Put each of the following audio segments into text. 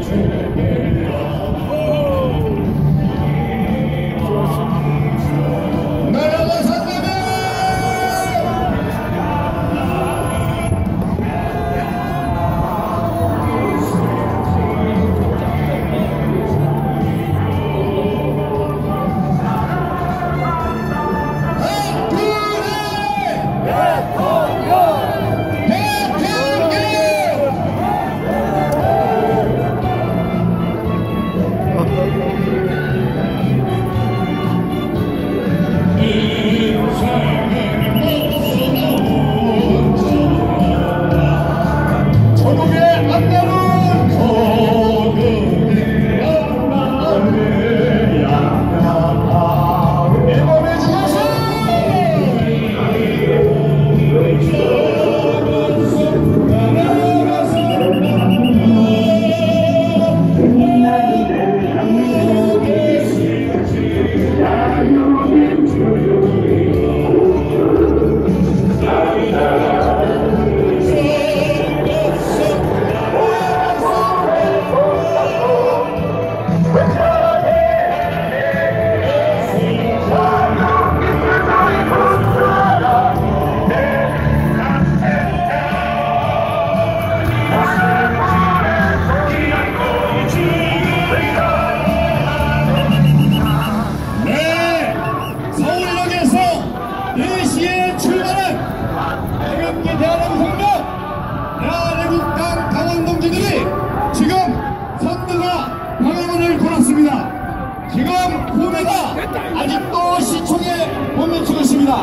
아직도 시청에 못 미치고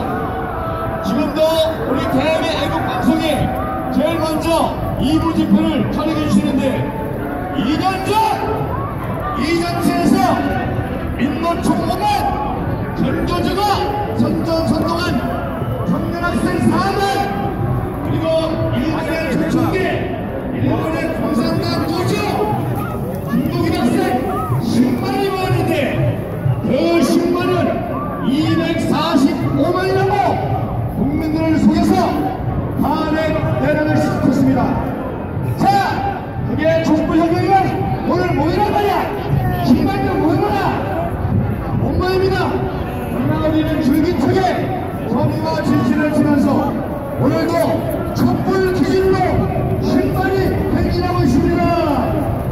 있습니다. 지금도 우리 대한민국 애국방송이 제일 먼저 2부 집회를 촬영해 주시는데 2년 전 이 장소에서 민노총 5만 전교조가 선전선동한 청년학생 4만 그리고 일본의 조총계 일본의 공산당 도주 중국인 학생 10만이 모였는데 그 10만은 245만이라고 국민들을 속여서 탄핵 대란을 시켰습니다. 자, 그게 족부혁명이면 오늘 모이란 말이야. 10만이면 모여라. 못 모입니다. 그러나 우리는 줄기차게 정의와 진실을 지면서 오늘도 촛불 기준으로 10만이 행진하고 있습니다.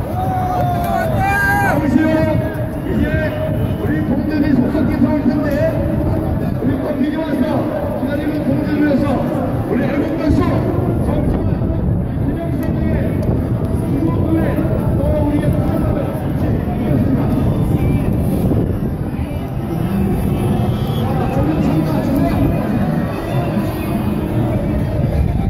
잠시요. 이제 우리 공들이 속속히 들어올 텐데 우리 또 미리 와서 기다리는 공들을 위해서 우리 애국가수 정청환 김영석의 중국의 또 우리의 사랑을 이겼습니다. 자, 조금 참가 주세요.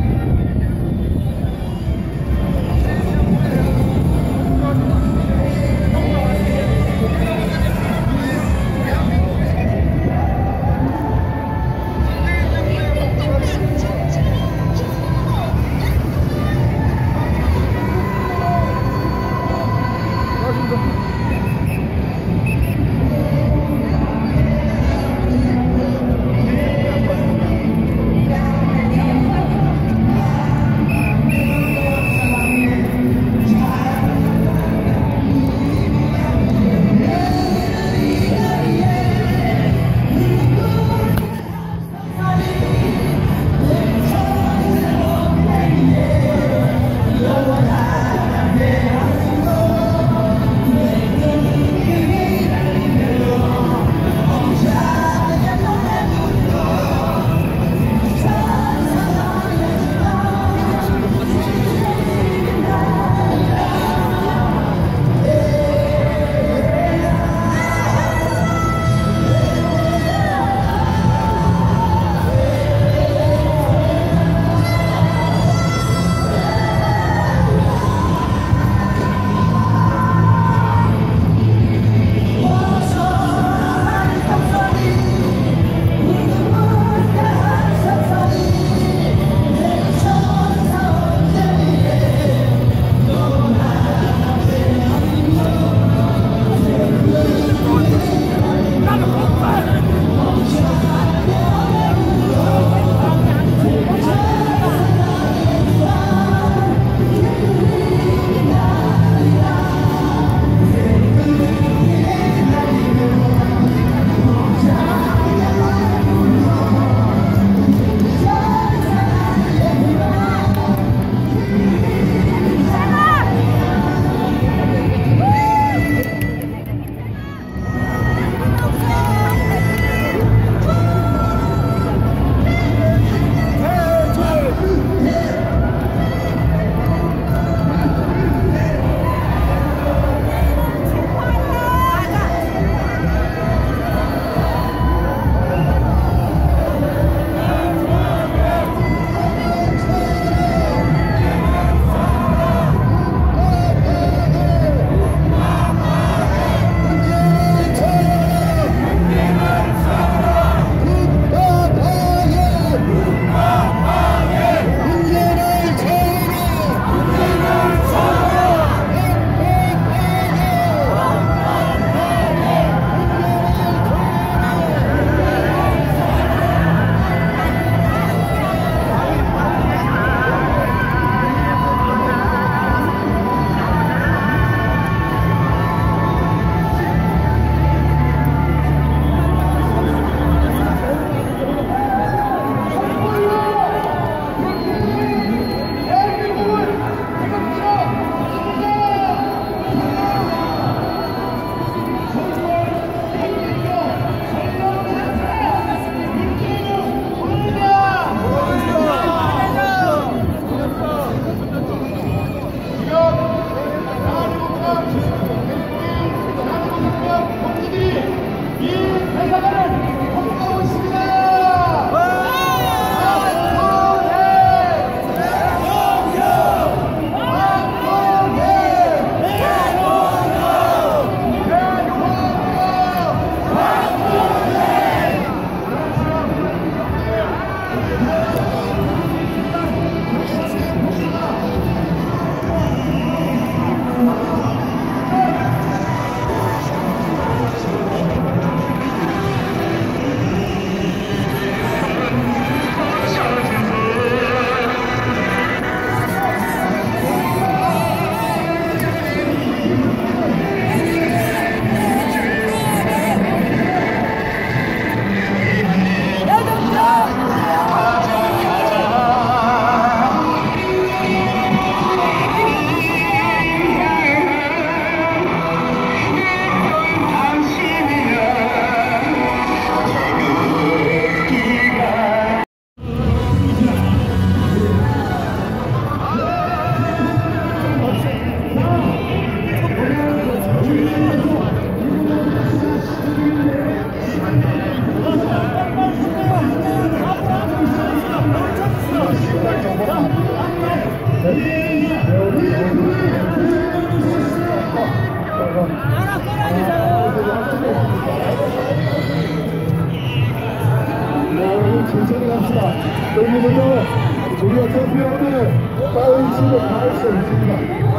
여기부터 우리가 대표하는 사회인식을 다할 수 있습니다.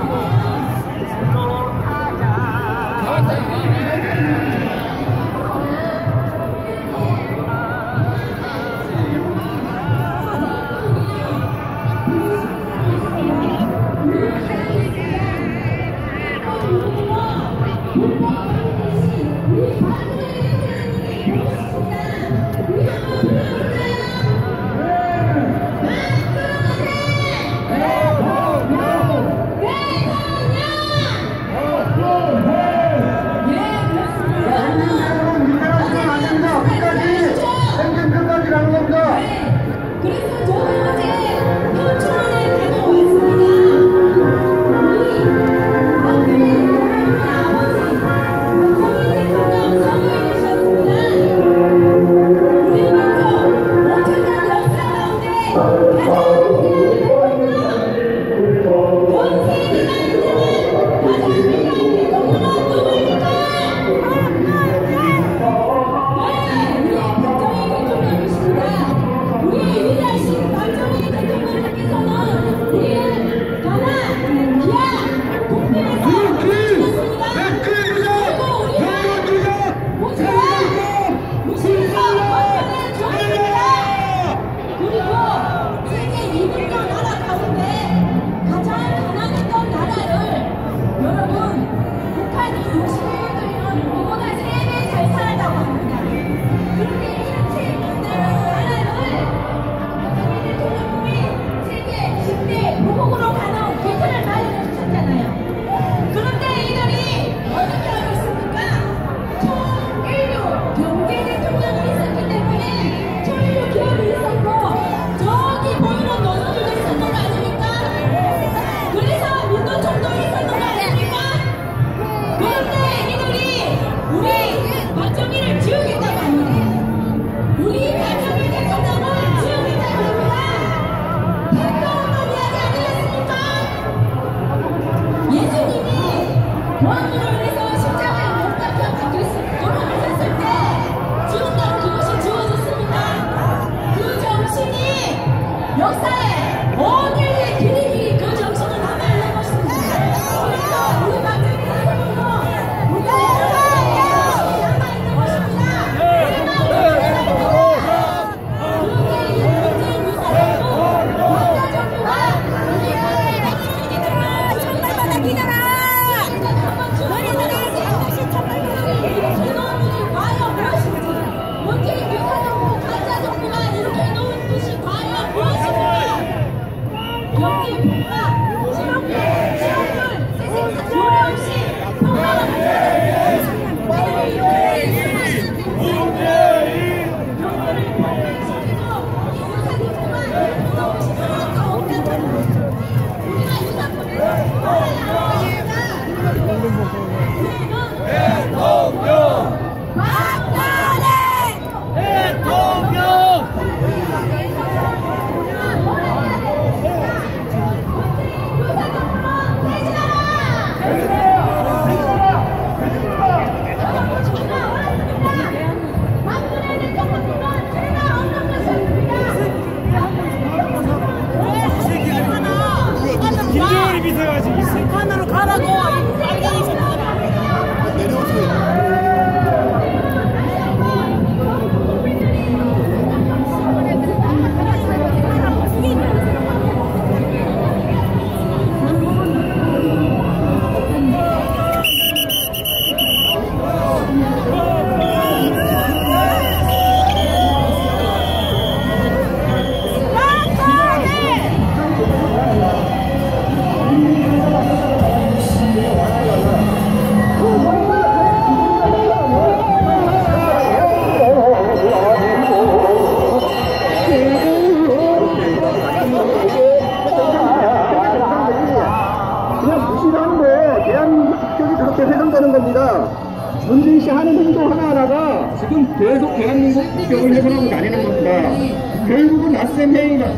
문재인 씨 하는 행동 하나하나가 지금 계속 대한민국 국격을 훼손하고 다니는 겁니다. 결국은 나쌤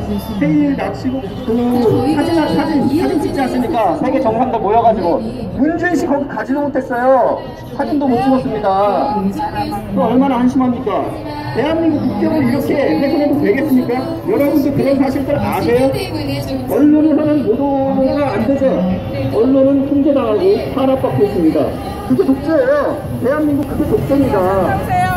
회의 마치고 그 사진 찍지 않습니까? 세계 정상들 모여가지고 문재인 씨 거기 가지도 못했어요. 사진도 못 찍었습니다. 또 얼마나 한심합니까? 대한민국 국격을 이렇게 훼손해도 되겠습니까? 여러분도 그런 사실들 아세요? 언론을 하는 보도가 안 되죠? 언론은 통제당하고 탄압받고 있습니다. 그게 독재예요. 대한민국 그게 독재입니다.